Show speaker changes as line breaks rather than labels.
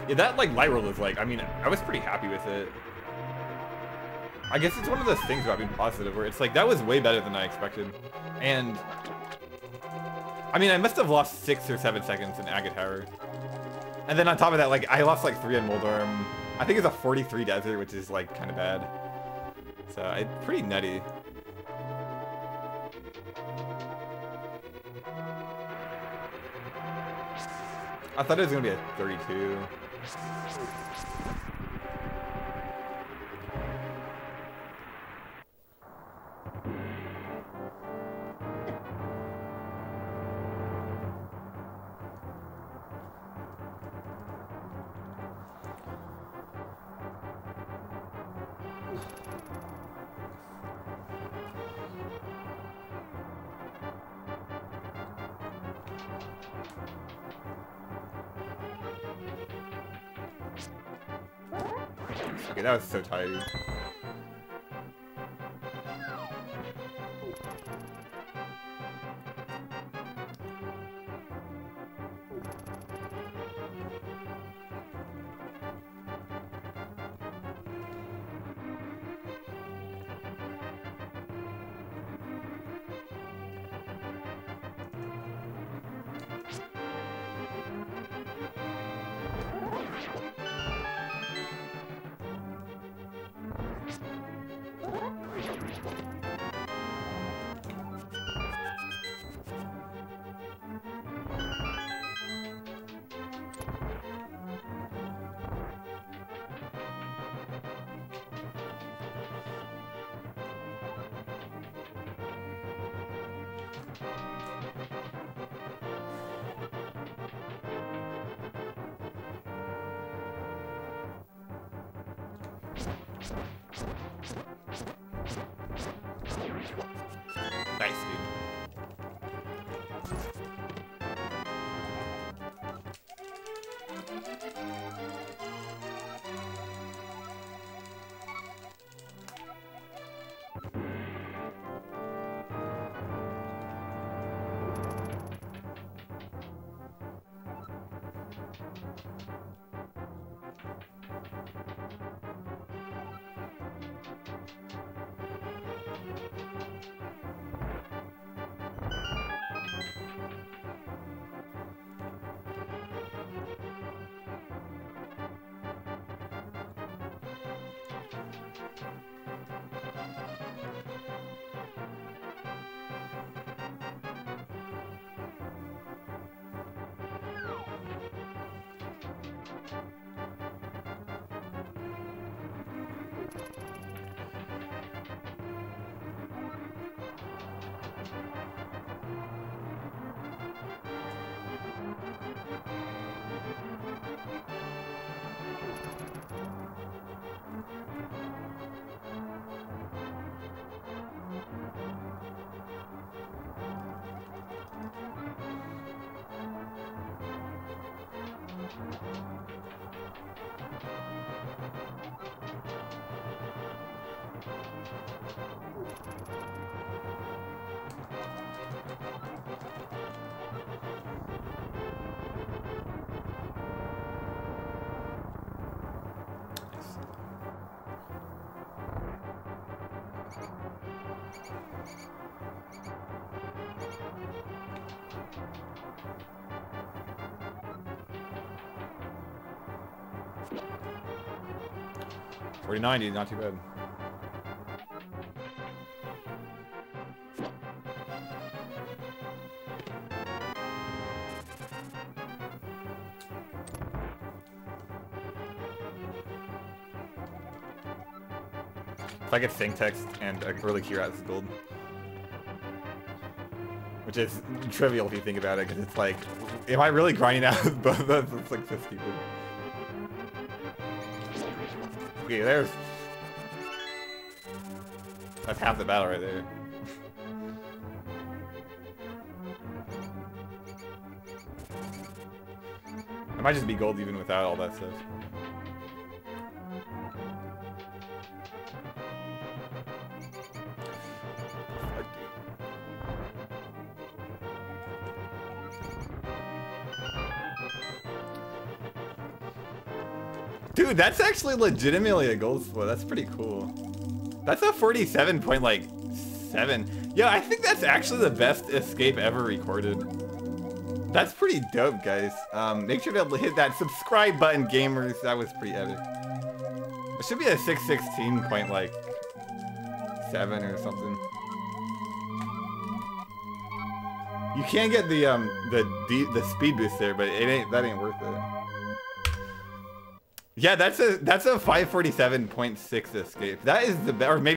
Yeah, that like light roll is like, I mean, I was pretty happy with it. I guess it's one of those things about being positive where it's like, that was way better than I expected. And, I mean, I must have lost 6 or 7 seconds in Agate Tower. And then on top of that, like, I lost like 3 on Moldorm. I think it's a 43 Desert, which is like kind of bad. So, it's pretty nutty. I thought it was going to be a 32. Okay, that was so tight. Nice, dude. $40.90, not too bad. If I get Sync Text and a early Kira, this is gold. Which is trivial if you think about it, because it's like, am I really grinding out both of those? It's like so stupid. Okay, that's half the battle right there. I might just be gold even without all that stuff. Dude, that's actually legitimately a gold split. That's pretty cool. That's a 47.7. Yeah, I think that's actually the best escape ever recorded. That's pretty dope, guys. Make sure to hit that subscribe button, gamers. That was pretty epic. It should be a 616.7 or something. You can get the speed boost there, but that ain't worth it. Yeah, that's a 547.6 escape. That is the best, or maybe